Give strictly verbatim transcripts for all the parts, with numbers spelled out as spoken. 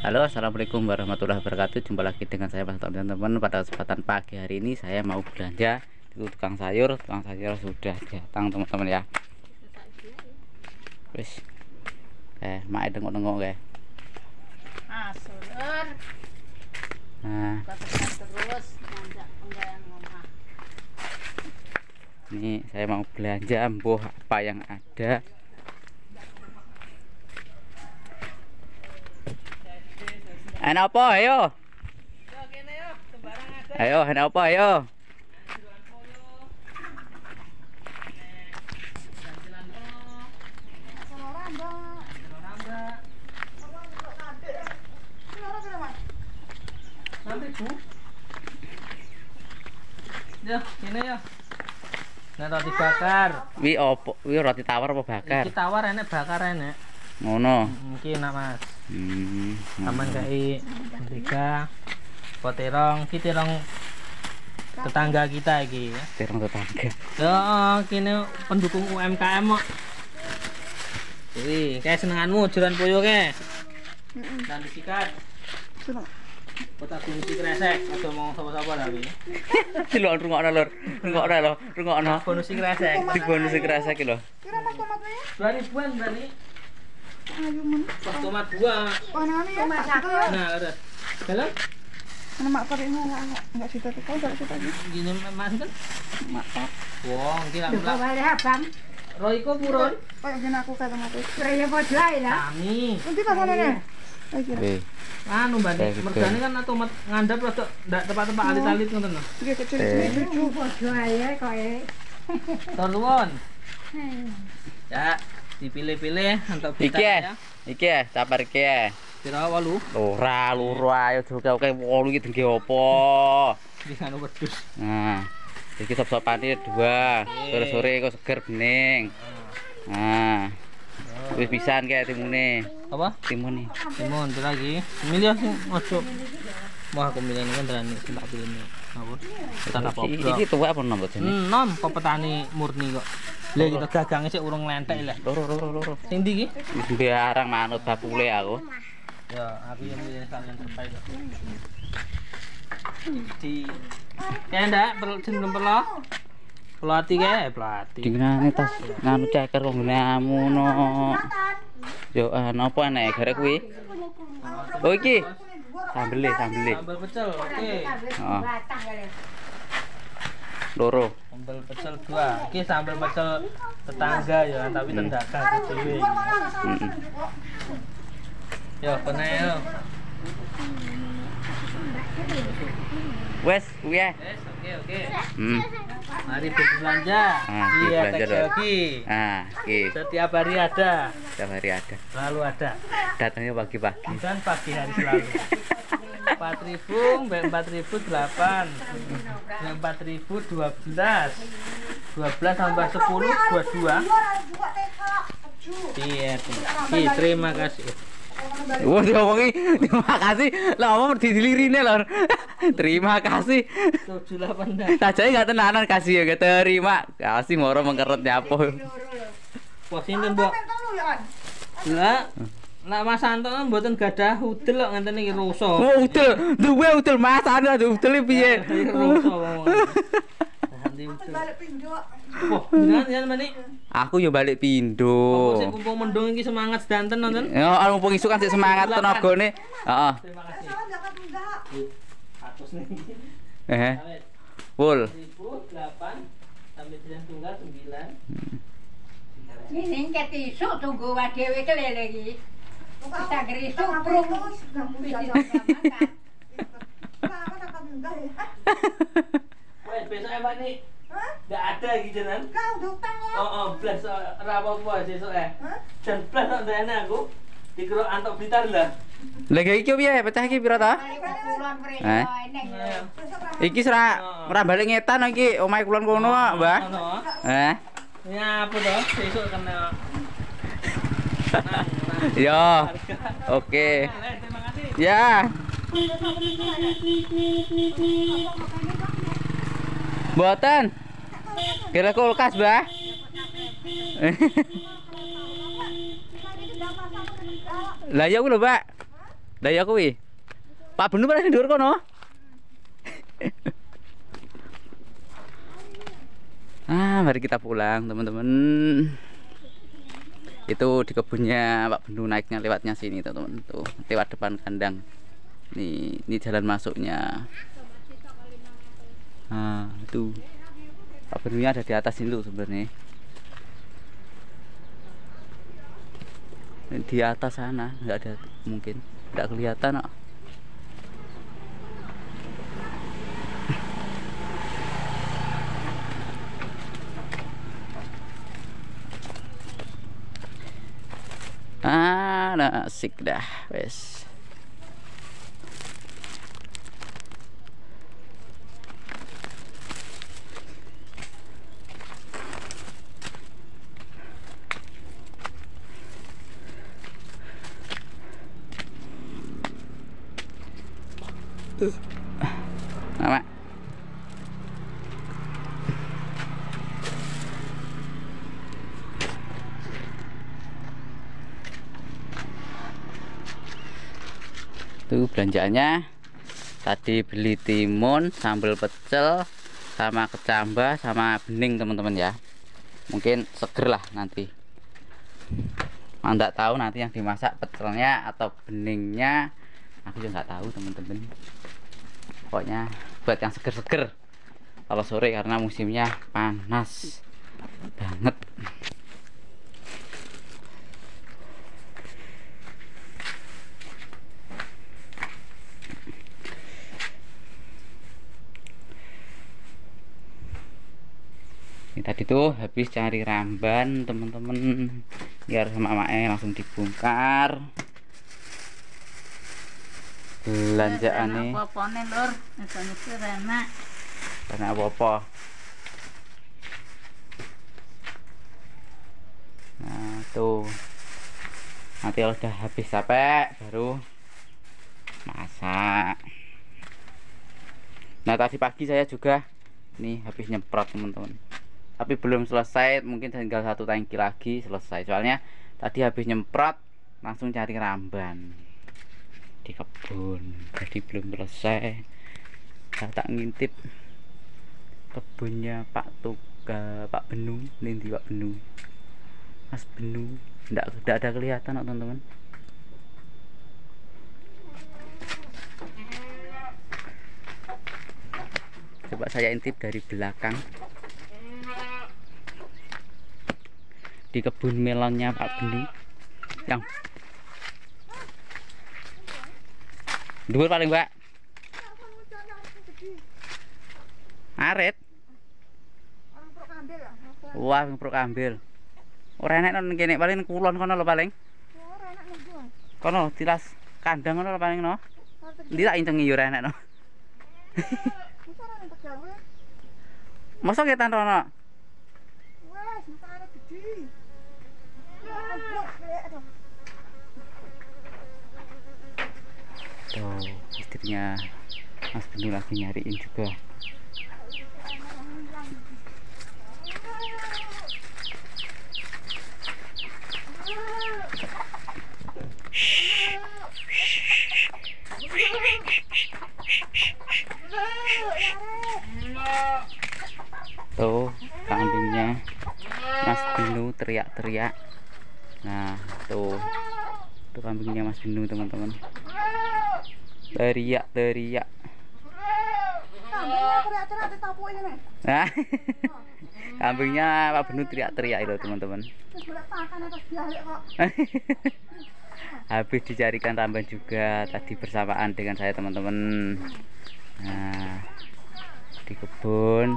Halo, assalamualaikum warahmatullahi wabarakatuh. Jumpa lagi dengan saya Mas teman-teman. Pada kesempatan pagi hari ini saya mau belanja di tukang sayur. Tukang sayur sudah datang teman-teman ya. Wis. Eh, mak dengok-dengok ya. Ah, sulur. Nah, terus ngajak penggawean ngomah. ini saya mau belanja mbuh apa yang ada. Enak apa ayo? Ayo, enak apa ayo? Nanti bu, ya ini ya. Nah roti bakar. Wi opo? Wi roti tawar apa bakar? Iki tawar enek bakar enek. Ngono. Mungkin enak mas. Hmm. Aman kai tiga, poterong, kita terong tetangga kita iki. Terong tetangga. Yo, kini pendukung U M K M kok. Wih, kayak senenganmu jualan puyuh ke? Dan disikat. Kota kunci kresek, atau mau sapa-sapa tapi. Silon rungokno lur. Rungokno lho, rungokno. Bonus kresek. Di bonus kresek lho. Kira mas tomatnya? Dua ribuan berani. Ayo men. Pas tomat dua. Oh, ini ya. Tomat aku ya. Nah, udah. Dalam? Mana mak tarik enggak enggak enggak situ tuh. Kau tarik situ aja. Gini mas kan? Mak tak. Wong, kira Coba pula. balik abang, Royko purun. Kayak gini aku kayak tomat. kaya podo ae lah. Kami. Nanti pas mana nih? Ayo kira. Wih, Anu mbak, Kayak gitu. mergane kan tomat ngandap rada ndak tepat-tepat alit-alit ngoten lho. Dia kecil Eh. kecil lucu. Podo ae kowe. Tur nuwun. Ya, dipilih-pilih untuk iki kita ya. ya. Iki ya, sabar iki ya. Kira walu Ora luru ayo juga oke wolu iki dengki opo. di anu wedhus. Nah, iki sop-sopane dua. Sore-sore kok seger bening. Nah, wis pisan kayak timune. Apa? Timune. Timun itu lagi. Milih sing ojo. Wah, aku milih ini kan berani tak pilih ini. Apa? Tanah Iki pokok. iki tuwa apa nomor jane? Enom petani murni kok. Lah kita gagangnya sih urung lentek lah. Loro loro loro. Sing ndi iki? Wis biarang manut bakule aku. Ya, aku yang milih kalian terbaik kok. Di kayak ndak perlu jeneng perlu. Pelatih kayak pelatih. Dinane tas nganu ceker wong ngamu no. Yo ana apa nek garek kuwi? Oh iki. Sambele, sambele. Sambal pecel, oke. Heeh. Batang kali. Loro. Sambal pecel dua. Iki sambal pecel tetangga ya, tapi tendakan dhewe. Heeh. Yo, kene yo. Wes, kuwi ya. Yes, oke oke. Hmm. Mari berbelanja. Ah, Iya, berbelanja dong. lagi. Ah, iki Setiap hari ada, setiap hari ada. selalu ada. Datangnya pagi-pagi. Dan pagi hari selalu. Empat ribu, empat ribu delapan, empat ribu dua belas, dua belas tambah sepuluh, dua dua. Iya, iya, terima kasih. Wah, diomongi terima kasih. Lah omong didilirine lho. Terima kasih. Tujuh delapan dah. Tajane enggak tenanan kasih ya, gak terima. Kasih moro mengkeret nyapo. Wah, sinten, Mbok? Lah, lah Mas Santo kan mboten gadah udel kok ngenten iki ruso. Oh, udel. Duwe udel masane udel piye? Ruso wong. Nanti udel. Wah, jenengan jenengan meni. Aku yo balik Apa pindho. sih kumpul mendung iki semangat sedanten nonton? Ya, mumpung isu kan sik semangat tenagane. Heeh. Terima kasih. Atus nih. Eh. Full. seribu delapan sampai sembilan tunggal sembilan. Ini ket isu tunggu wae dhewe kelele iki. Kita gerisu prung. Wes besok ya Pak nih. Enggak ada iki jenengan. Kau utang kok. Oh, oh, blas ora apa-apa sesuk eh. Jan blas kok ndene aku. Dikira antok Blitar lah. Lah iki piye? Pecah iki pira ta? Kulon preso Eh? eneng. Iki ora ora balik ngetan iki, omahe kulon kono kok, Mbah. Ono. Eh. Ya apa toh? Sesuk kena. Yo. Oke. Terima kasih. Ya. Mboten. Kira kulkas, Mbah. Lah ya ku lho, Pak. Lah ya kuwi. Pak Benu pada ndur kono. Ah, mari kita pulang, teman-teman. Itu di kebunnya Pak Benu, naiknya lewatnya sini, teman-teman. Tuh, lewat depan kandang. Nih, ini jalan masuknya. Nah, itu. Pak Benunya ada di atas itu sebenarnya. Di atas sana nggak ada, mungkin nggak kelihatan. Oh. Ah, nah, asik dah, wes. Mama. Tuh belanjaannya tadi beli timun, sambal pecel, sama kecambah, sama bening, teman-teman ya. Mungkin seger lah nanti. Anda tahu nanti yang dimasak pecelnya atau beningnya, aku juga nggak tahu, teman-teman. Pokoknya buat yang seger-seger kalau sore, karena musimnya panas banget. Ini tadi tuh habis cari ramban, teman-teman, biar sama Mae langsung dibongkar belanjaannya. Apa-apane lur, nek nyukur enak. Karena apa-apa. Nah tuh, nanti kalau udah habis capek baru masak. Nah tadi pagi saya juga nih habis nyemprot, teman-teman, tapi belum selesai, mungkin tinggal satu tangki lagi selesai. Soalnya tadi habis nyemprot langsung cari ramban di kebun, jadi belum selesai. Saya tak ngintip kebunnya Pak Tuga, Pak Benu, nanti Pak Benu, Mas Benu, ndak ndak ada kelihatan, teman-teman. Coba saya intip dari belakang. Di kebun melonnya Pak Benu yang dhuwur paling, Mbak. Arit. Wah, pro kambil. Ora enak nang kene, paling kulon kono lho paling. Ora enak nunggu. Kono tilas kandang kono lho paling no. Ndi tak incengi yo ora enak no. Wis ora entek gawe. Mosok ketan rono. Wes, mesti arep gede. Tuh, istrinya Mas Benu lagi nyariin juga. Tuh kambingnya Mas Benu teriak-teriak. Nah tuh, tuh kambingnya Mas Benu, teman-teman, teriak-teriak. Kambingnya teriak-teriak ditapuki ngene. Nah, kambingnya Pak Benu teriak-teriak itu, teman-teman. Wis golek pakan terus dialek kok. Habis dicarikan ramban juga tadi bersamaan dengan saya, teman-teman. Nah, di kebun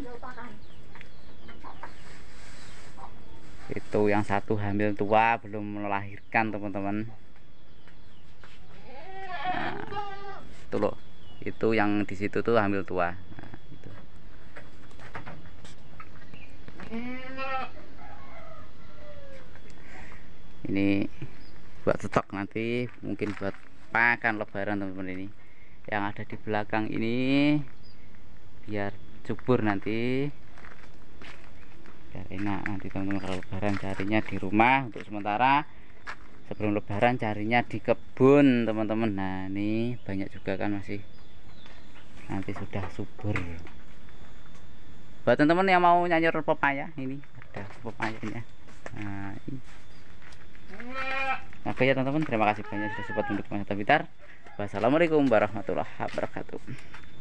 itu yang satu hamil tua belum melahirkan, teman-teman. Nah, itu loh, itu yang di situ tuh hamil tua. Nah, itu. Ini buat stok nanti, mungkin buat pakan lebaran, teman-teman. Ini yang ada di belakang ini biar subur nanti, biar enak nanti, teman-teman, kalau lebaran carinya di rumah. Untuk sementara sebelum lebaran carinya di kebun teman-teman. Nah ini banyak juga kan, masih nanti sudah subur. Buat teman-teman yang mau nyanyur pepaya, ini ada pepayanya. Nah, ini. Oke ya teman-teman, terima kasih banyak sudah support untuk Mas Blitar. Wassalamualaikum warahmatullahi wabarakatuh.